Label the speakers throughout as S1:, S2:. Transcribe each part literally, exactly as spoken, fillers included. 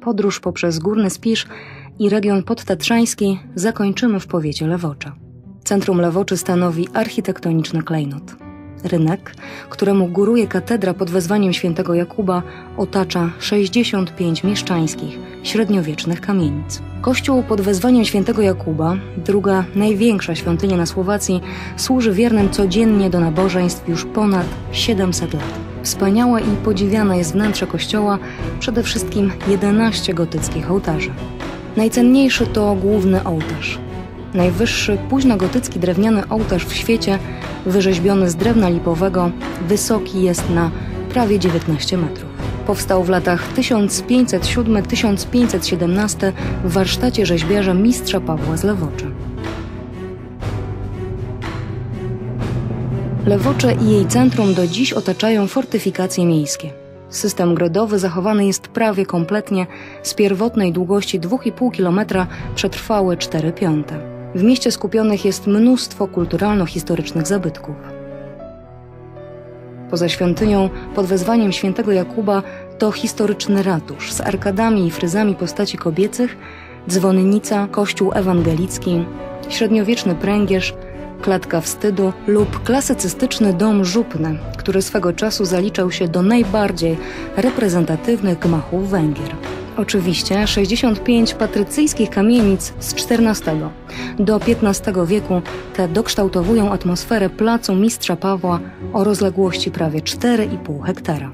S1: podróż poprzez Górny Spisz i region podtatrzański zakończymy w powiecie Lewocza. Centrum Lewoczy stanowi architektoniczny klejnot. Rynek, któremu góruje katedra pod wezwaniem świętego Jakuba, otacza sześćdziesiąt pięć mieszczańskich, średniowiecznych kamienic. Kościół pod wezwaniem świętego Jakuba, druga największa świątynia na Słowacji, służy wiernym codziennie do nabożeństw już ponad siedemset lat. Wspaniałe i podziwiane jest wnętrze kościoła, przede wszystkim jedenaście gotyckich ołtarzy. Najcenniejszy to główny ołtarz. Najwyższy późnogotycki drewniany ołtarz w świecie, wyrzeźbiony z drewna lipowego, wysoki jest na prawie dziewiętnaście metrów. Powstał w latach tysiąc pięćset siódmy do tysiąc pięćset siedemnastego w warsztacie rzeźbiarza mistrza Pawła z Lewoczy. Lewocze i jej centrum do dziś otaczają fortyfikacje miejskie. System grodowy zachowany jest prawie kompletnie, z pierwotnej długości dwa i pół kilometra przetrwały cztery piąte. W mieście skupionych jest mnóstwo kulturalno-historycznych zabytków. Poza świątynią pod wezwaniem świętego Jakuba to historyczny ratusz z arkadami i fryzami postaci kobiecych, dzwonnica, kościół ewangelicki, średniowieczny pręgierz, klatka wstydu lub klasycystyczny dom żupny, który swego czasu zaliczał się do najbardziej reprezentatywnych gmachów Węgier. Oczywiście sześćdziesiąt pięć patrycyjskich kamienic z czternastego do piętnastego wieku te dokształtowują atmosferę placu mistrza Pawła o rozległości prawie cztery i pół hektara.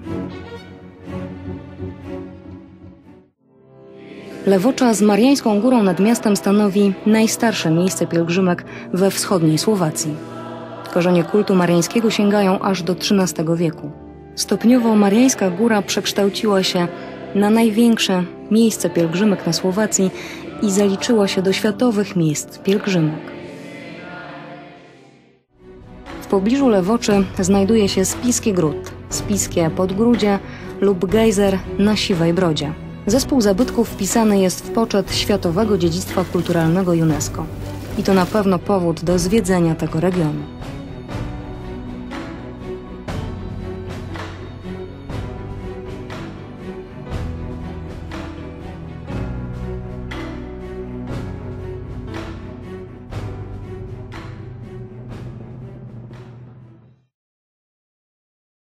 S1: Lewocza z Mariańską Górą nad miastem stanowi najstarsze miejsce pielgrzymek we wschodniej Słowacji. Korzenie kultu mariańskiego sięgają aż do trzynastego wieku. Stopniowo Mariańska Góra przekształciła się na największe miejsce pielgrzymek na Słowacji i zaliczyła się do światowych miejsc pielgrzymek. W pobliżu Lewoczy znajduje się Spiskie Gród, Spiskie Podgródzie lub gejzer na Siwej Brodzie. Zespół zabytków wpisany jest w poczet Światowego Dziedzictwa Kulturalnego UNESCO. I to na pewno powód do zwiedzenia tego regionu.